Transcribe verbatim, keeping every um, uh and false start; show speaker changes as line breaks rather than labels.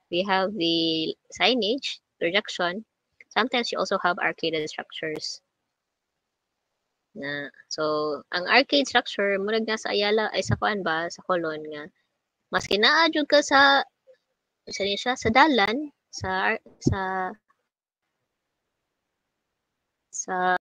we have the signage, projection. Sometimes you also have arcaded structures. Na, so, ang arcade structure, murag na sa Ayala, ay sa kuan ba, sa Colon nga. Mas kinaadyo ka sa, sa siya, sa dalan, sa, sa, sa